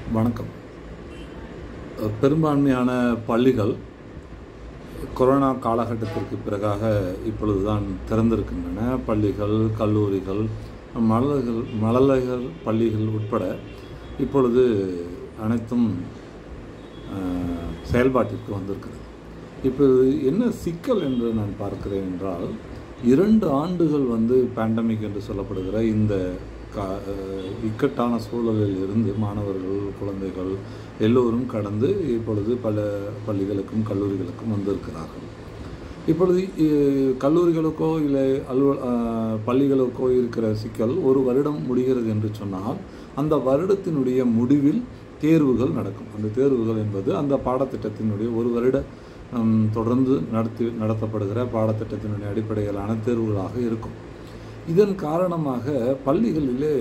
வணக்கம். பெரும்பான்மையான பள்ளிகள் கொரோனா காலகட்டத்திற்கு பிறகாக இப்பொழுதுதான் திறந்திருக்கின்றன. பள்ளிகள், கல்லூரிகள், மழலைகள் பள்ளிகள் உட்பட இப்பொழுது அனைத்தும் செயல்பாட்டிற்கு வந்திருக்கிறது. இப்போ என்ன சிக்கல் என்று நான் பார்க்கிறேன் என்றால், 2 ஆண்டுகள் பேண்டமிக் என்று சொல்லப்படுகிற இந்த இக்கட்டான சூழலில் இருந்து மாணவர்கள், குழந்தைகள் எல்லோரும் கடந்து இப்பொழுது பல பள்ளிகளுக்கும் கல்லூரிகளுக்கும் வந்திருக்கிறார்கள். இப்பொழுது கல்லூரிகளுக்கோ இல்லை பள்ளிகளுக்கோ இருக்கிற சிக்கல், ஒரு வருடம் முடிகிறது என்று சொன்னால் அந்த வருடத்தினுடைய முடிவில் தேர்வுகள் நடக்கும். அந்த தேர்வுகள் என்பது அந்த பாடத்திட்டத்தினுடைய ஒரு வருட தொடர்ந்து நடத்தப்படுகிற பாடத்திட்டத்தினுடைய அடிப்படையிலான தேர்வுகளாக இருக்கும். இதன் காரணமாக பள்ளிகளிலே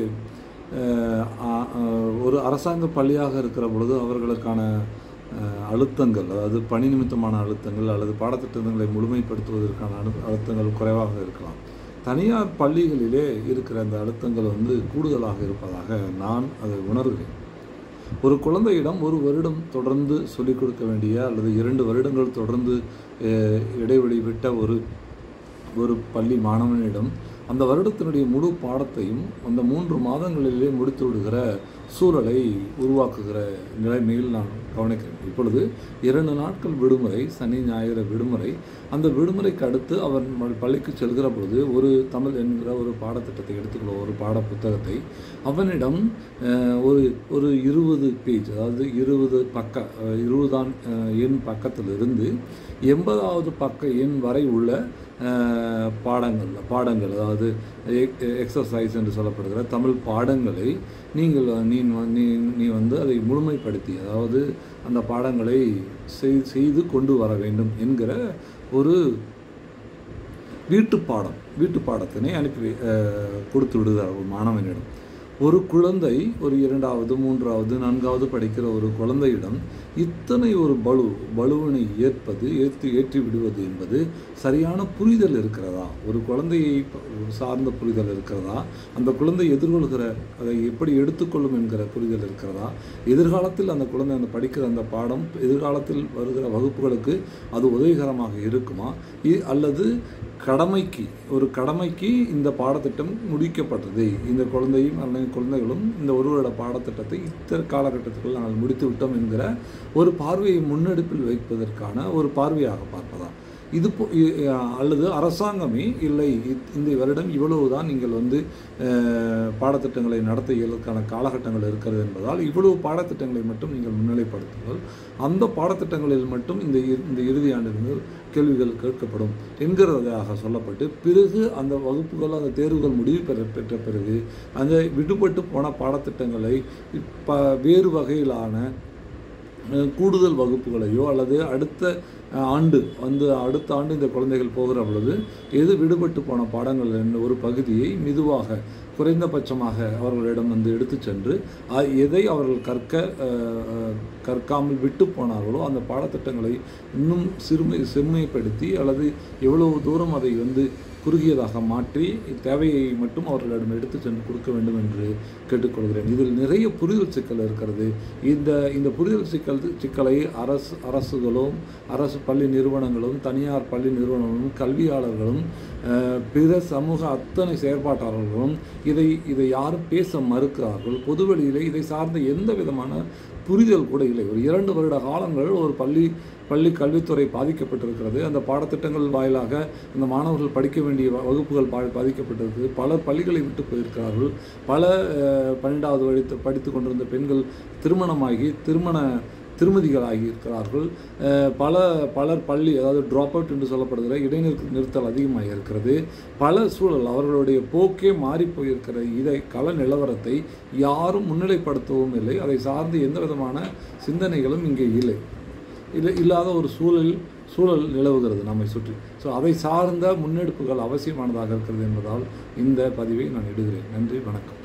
ஒரு அரசாங்க பள்ளியாக இருக்கிற பொழுது அவர்களுக்கான அழுத்தங்கள், அதாவது பணி நிமித்தமான அழுத்தங்கள் அல்லது பாடத்திட்டங்களை முழுமைப்படுத்துவதற்கான அழுத்தங்கள் குறைவாக இருக்கலாம். தனியார் பள்ளிகளிலே இருக்கிற அந்த அழுத்தங்கள் கூடுதலாக இருப்பதாக நான் அதை உணர்கிறேன். ஒரு குழந்தையிடம் ஒரு வருடம் தொடர்ந்து சொல்லிக் கொடுக்க வேண்டிய அல்லது 2 வருடங்கள் தொடர்ந்து இடைவெளி விட்ட ஒரு பள்ளி மாணவனிடம் அந்த வருடத்தினுடைய முழு பாடத்தையும் அந்த 3 மாதங்களிலே முடித்து விடுகிற சூழலை உருவாக்குகிற நிலைமையில் நான் கவனிக்கிறேன். இப்பொழுது 2 நாட்கள் விடுமுறை, சனி ஞாயிறு விடுமுறை. அந்த விடுமுறைக்கு அடுத்து அவன் பள்ளிக்கு செல்கிற பொழுது ஒரு தமிழ் என்கிற ஒரு பாடத்திட்டத்தை எடுத்துக்கொள்ள, ஒரு பாட புத்தகத்தை அவனிடம் ஒரு 20 பேஜ், அதாவது 20 எண் பக்கத்திலிருந்து 80வது பக்க எண் வரை உள்ள பாடங்கள், அதாவது எக்ஸசைஸ் என்று சொல்லப்படுகிற தமிழ் பாடங்களை நீ அதை முழுமைப்படுத்தி, அதாவது அந்த பாடங்களை செய்து கொண்டு வர வேண்டும் என்கிற ஒரு வீட்டு பாடத்தினை அனுப்பி கொடுத்து விடுகிறார் ஒரு மாணவனிடம். ஒரு குழந்தை ஒரு 2வது, 3வது, 4வது படிக்கிற ஒரு குழந்தையிடம் இத்தனை ஒரு பளுவினை ஏற்றி விடுவது என்பது சரியான புரிதல் இருக்கிறதா? ஒரு குழந்தையை சார்ந்த புரிதல் இருக்கிறதா? அந்த குழந்தை எதிர்கொள்கிற அதை எப்படி எடுத்துக்கொள்ளும் என்கிற புரிதல் இருக்கிறதா? எதிர்காலத்தில் அந்த குழந்தை படிக்கிற அந்த பாடம் எதிர்காலத்தில் வருகிற வகுப்புகளுக்கு அது உதவிகரமாக இருக்குமா? அல்லது கடமைக்கு இந்த பாடத்திட்டம் முடிக்கப்பட்டது, இந்த குழந்தைகளும் இந்த ஒரு வருட பாடத்திட்டத்தை இத்தனை காலகட்டத்துக்குள் நாங்கள் முடித்து விட்டோம் என்கிற ஒரு பார்வையை முன்னெடுப்பில் வைப்பதற்கான ஒரு பார்வையாக பார்ப்பதா? அல்லது அரசாங்கமே இல்லை, இந்த வருடம் இவ்வளவுதான் நீங்கள் பாடத்திட்டங்களை நடத்த இயலுக்கான காலகட்டங்கள் இருக்கிறது என்பதால் இவ்வளவு பாடத்திட்டங்களை மட்டும் நீங்கள் முன்னிலைப்படுத்துங்கள், அந்த பாடத்திட்டங்களில் மட்டும் இந்த இறுதி ஆண்டிலிருந்து கேள்விகள் கேட்கப்படும் என்கிறதாக சொல்லப்பட்டு, பிறகு அந்த வகுப்புகள், அந்த தேர்வுகள் முடிவு பெற்ற பிறகு அந்த விடுபட்டு போன பாடத்திட்டங்களை வேறு வகையிலான கூடுதல் வகுப்புகளையோ அல்லது அடுத்த ஆண்டு இந்த குழந்தைகள் போகிற பொழுது எது விடுபட்டு போன பாடங்கள் என்ற ஒரு பகுதியை மெதுவாக குறைந்தபட்சமாக அவர்களிடம் எடுத்து சென்று எதை அவர்கள் கற்காமல் விட்டு போனார்களோ அந்த பாடத்திட்டங்களை இன்னும் செம்மைப்படுத்தி அல்லது எவ்வளவு தூரம் அதை குறுகியதாக மாற்றி தேவையை மட்டும் அவர்களிடம் எடுத்து சென்று கொடுக்க வேண்டும் என்று கேட்டுக்கொள்கிறேன். இதில் நிறைய புரிதல் சிக்கல் இருக்கிறது. இந்த புரிதல் சிக்கலை அரசுகளும், அரசு பள்ளி நிறுவனங்களும், தனியார் பள்ளி நிறுவனங்களும், கல்வியாளர்களும், பிற சமூக அத்தனை செயற்பாட்டாளர்களும் இதை யாரும் பேச மறுக்கிறார்கள். பொதுவெளியிலே இதை சார்ந்த எந்த விதமான புரிதல் கூட இல்லை. ஒரு 2 வருட காலங்கள் ஒரு பள்ளி கல்வித்துறை பாதிக்கப்பட்டிருக்கிறது. அந்த பாடத்திட்டங்கள் வாயிலாக அந்த மாணவர்கள் படிக்க வேண்டிய வகுப்புகள் பாதிக்கப்பட்டிருக்கு. பலர் பள்ளிகளை விட்டு போயிருக்கிறார்கள். பல 12வது படித்து கொண்டிருந்த பெண்கள் திருமணமாகி திருமதிகளாகி இருக்கிறார்கள். பலர் பள்ளி, அதாவது ட்ராப் அவுட் என்று சொல்லப்படுகிற இடைநிறுத்தல் அதிகமாக இருக்கிறது. பல சூழல் அவர்களுடைய போக்கே மாறி போயிருக்கிற இதை கள நிலவரத்தை யாரும் முன்னிலைப்படுத்தவும் இல்லை. அதை சார்ந்து எந்த விதமான சிந்தனைகளும் இங்கே இல்லாத ஒரு சூழல் நிலவுகிறது நம்மை சுற்றி. ஸோ அதை சார்ந்த முன்னெடுப்புகள் அவசியமானதாக இருக்கிறது என்பதால் இந்த பதிவை நான் இடுகிறேன். நன்றி, வணக்கம்.